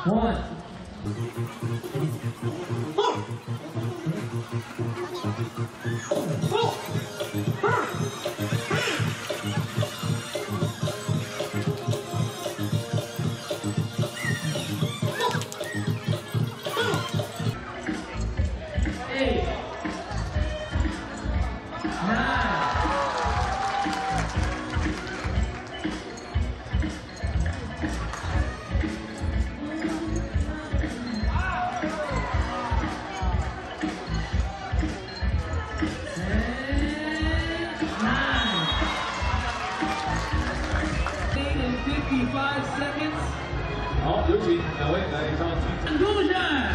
One. Eight. Nine. 55 seconds. 好，有请两位来上。 Conclusion.